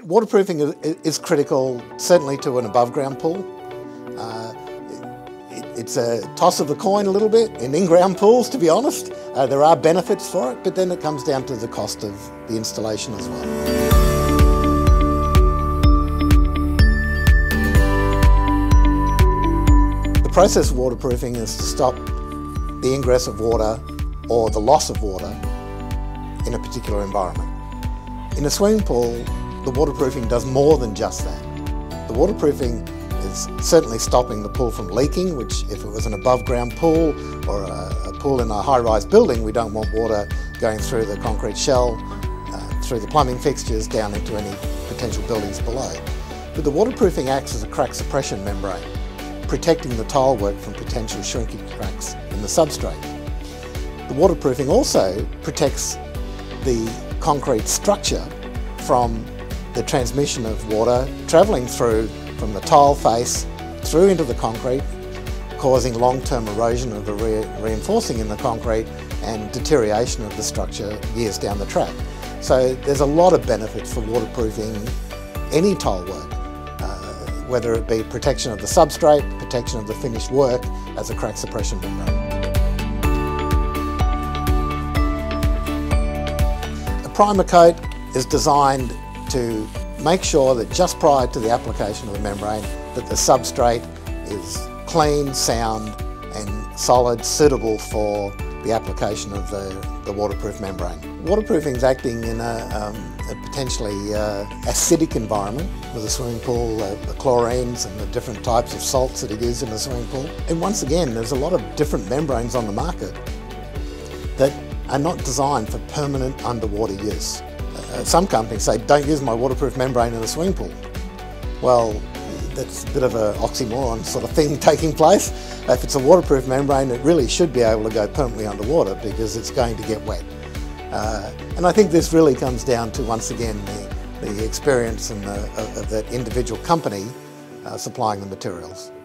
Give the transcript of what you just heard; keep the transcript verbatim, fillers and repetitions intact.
Waterproofing is critical, certainly to an above-ground pool. Uh, it, it's a toss of the coin a little bit in in-ground pools, to be honest. Uh, there are benefits for it, but then it comes down to the cost of the installation as well. The process of waterproofing is to stop the ingress of water or the loss of water in a particular environment. In a swimming pool, the waterproofing does more than just that. The waterproofing is certainly stopping the pool from leaking, which if it was an above-ground pool or a, a pool in a high-rise building, we don't want water going through the concrete shell, uh, through the plumbing fixtures, down into any potential buildings below. But the waterproofing acts as a crack-suppression membrane, protecting the tile work from potential shrinkage cracks in the substrate. The waterproofing also protects the concrete structure from the transmission of water travelling through from the tile face through into the concrete, causing long-term erosion of the re reinforcing in the concrete and deterioration of the structure years down the track. So there's a lot of benefits for waterproofing any tile work, uh, whether it be protection of the substrate, protection of the finished work as a crack suppression membrane. A primer coat is designed to make sure that just prior to the application of the membrane that the substrate is clean, sound and solid, suitable for the application of the, the waterproof membrane. Waterproofing is acting in a, um, a potentially uh, acidic environment with a swimming pool, uh, the chlorines and the different types of salts that are used in a swimming pool. And once again, there's a lot of different membranes on the market that are not designed for permanent underwater use. Uh, some companies say, don't use my waterproof membrane in a swimming pool. Well, that's a bit of an oxymoron sort of thing taking place. If it's a waterproof membrane, it really should be able to go permanently underwater because it's going to get wet. Uh, and I think this really comes down to, once again, the, the experience and the, of, of that individual company uh, supplying the materials.